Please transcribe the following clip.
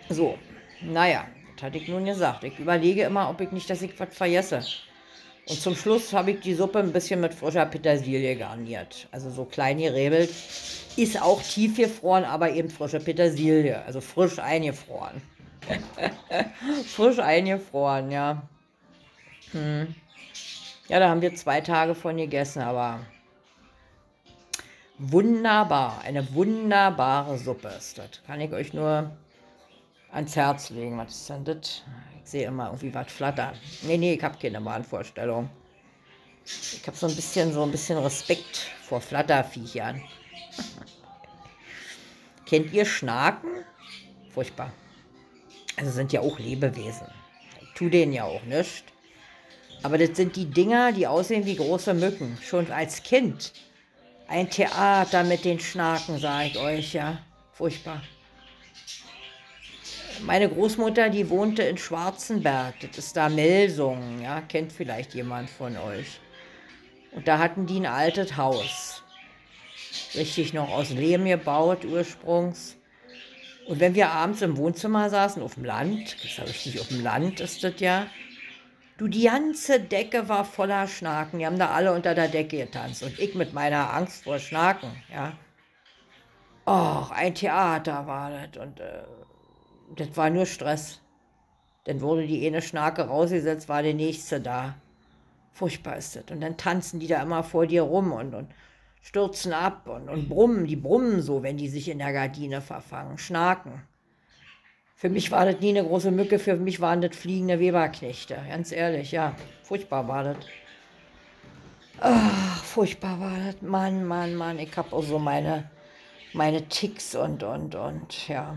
So, naja, das hatte ich nun gesagt. Ich überlege immer, ob ich nicht, dass ich was vergesse. Und zum Schluss habe ich die Suppe ein bisschen mit frischer Petersilie garniert. Also so klein gerebelt. Ist auch tiefgefroren, aber eben frische Petersilie. Also frisch eingefroren. Frisch eingefroren, ja. Ja, da haben wir 2 Tage von gegessen, aber wunderbar. Eine wunderbare Suppe ist das. Kann ich euch nur ans Herz legen. Was ist denn das? Ich sehe immer irgendwie was flattern. Nee, ich habe keine Wahnvorstellung. Ich habe so ein bisschen Respekt vor Flatterviechern. Kennt ihr Schnaken? Furchtbar. Also sind ja auch Lebewesen. Ich tu denen ja auch nichts. Aber das sind die Dinger, die aussehen wie große Mücken. Schon als Kind. Ein Theater mit den Schnaken, sage ich euch, ja. Furchtbar. Meine Großmutter, die wohnte in Schwarzenberg. Das ist da Melsungen, ja. Kennt vielleicht jemand von euch. Und da hatten die ein altes Haus. Richtig noch aus Lehm gebaut, ursprungs. Und wenn wir abends im Wohnzimmer saßen, auf dem Land, das ist ja richtig auf dem Land, ist das ja, du, die ganze Decke war voller Schnaken. Die haben da alle unter der Decke getanzt. Und ich mit meiner Angst vor Schnaken, ja. Och, ein Theater war das. Und das war nur Stress. Dann wurde die eine Schnake rausgesetzt, war der nächste da. Furchtbar ist das. Und dann tanzen die da immer vor dir rum und stürzen ab und brummen. Die brummen so, wenn die sich in der Gardine verfangen. Schnaken. Für mich war das nie eine große Mücke, für mich waren das fliegende Weberknechte. Ganz ehrlich, ja. Furchtbar war das. Ach, furchtbar war das. Mann, Mann, Mann. Ich habe auch so meine Ticks und ja.